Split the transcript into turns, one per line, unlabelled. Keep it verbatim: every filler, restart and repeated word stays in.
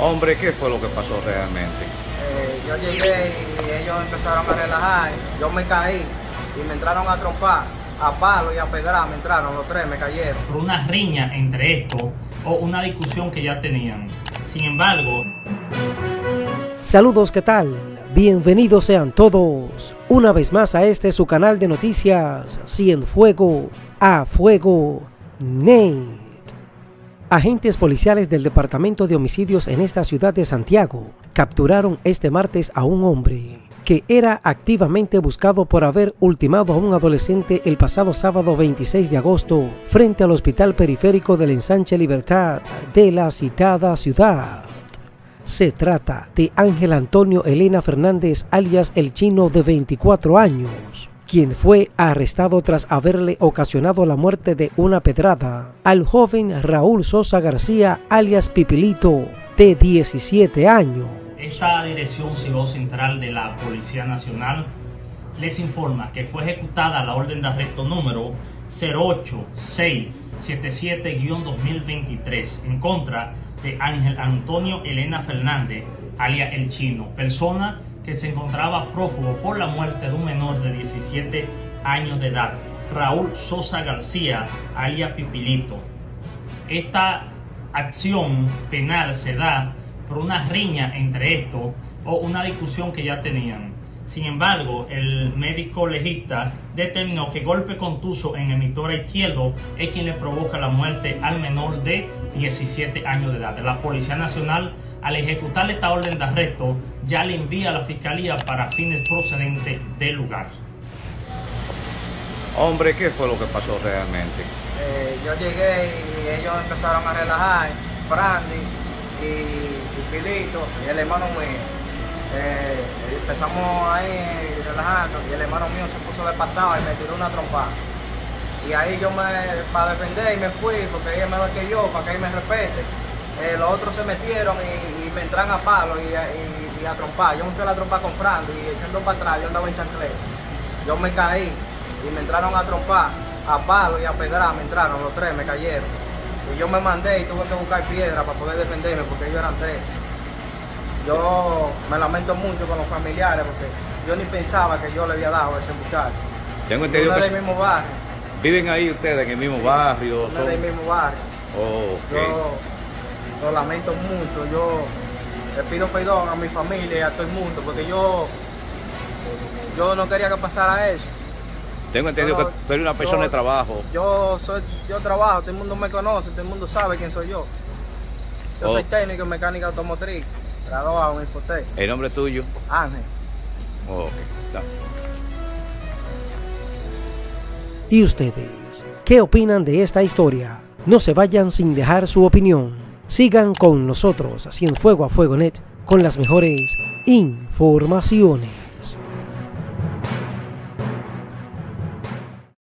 Hombre, ¿qué fue lo que pasó realmente?
Eh, yo llegué y ellos empezaron a relajar, yo me caí y me entraron a trompar, a palo y a pedrar, me entraron los tres, me cayeron.
Por una riña entre esto o una discusión que ya tenían. Sin embargo...
Saludos, ¿qué tal? Bienvenidos sean todos una vez más a este su canal de noticias Cienfuegos a Fuego Net. Agentes policiales del Departamento de Homicidios en esta ciudad de Santiago capturaron este martes a un hombre que era activamente buscado por haber ultimado a un adolescente el pasado sábado veintiséis de agosto frente al Hospital Periférico del Ensanche Libertad de la citada ciudad. Se trata de Ángel Antonio Elena Fernández, alias El Chino, de veinticuatro años, quien fue arrestado tras haberle ocasionado la muerte de una pedrada al joven Raúl Sosa García, alias Pipilito, de diecisiete años.
Esta Dirección Civil Central de la Policía Nacional les informa que fue ejecutada la orden de arresto número cero ocho seis siete siete guión dos mil veintitrés en contra de Ángel Antonio Elena Fernández, alias El Chino, persona que se encontraba prófugo por la muerte de un menor de diecisiete años de edad, Raúl Sosa García, alias Pipilito. Esta acción penal se da por una riña entre estos o una discusión que ya tenían. Sin embargo, el médico legista determinó que golpe contuso en el emisora izquierdo es quien le provoca la muerte al menor de diecisiete años de edad. La Policía Nacional, al ejecutar esta orden de arresto, ya le envía a la Fiscalía para fines procedentes del lugar.
Hombre, ¿qué fue lo que pasó realmente?
Eh, yo llegué y ellos empezaron a relajar, Frandy y Pilito y el hermano mío. Eh, empezamos ahí relajando y el hermano mío se puso de pasado y me tiró una trompada. Y ahí yo me, para defender, y me fui porque ella es mejor que yo, para que él me respete. Eh, los otros se metieron y, y me entran a palo y, y, y a trompar. Yo me fui a la trompa con Frandy y echando para atrás, yo andaba en chancleta. Yo me caí y me entraron a trompar, a palo y a pedrar, me entraron los tres, me cayeron. Y yo me mandé y tuve que buscar piedra para poder defenderme porque ellos eran tres. Yo me lamento mucho con los familiares porque yo ni pensaba que yo le había dado a ese muchacho.
Tengo entendido que
del mismo barrio.
¿Viven ahí ustedes en el mismo barrio?
No
son...
del mismo barrio.
Oh, okay.
Yo lo lamento mucho. Yo le pido perdón a mi familia y a todo el mundo porque yo, yo no quería que pasara eso.
Tengo entendido yo, que tú eres una persona
yo,
de trabajo.
Yo soy, yo trabajo, todo el mundo me conoce, todo el mundo sabe quién soy yo. Yo oh. soy técnico en mecánica automotriz. Graduado en Infotec.
¿El nombre tuyo?
Ángel.
Oh, okay. No.
¿Y ustedes qué opinan de esta historia? No se vayan sin dejar su opinión. Sigan con nosotros, Cienfuegos a Fuego Net, con las mejores informaciones.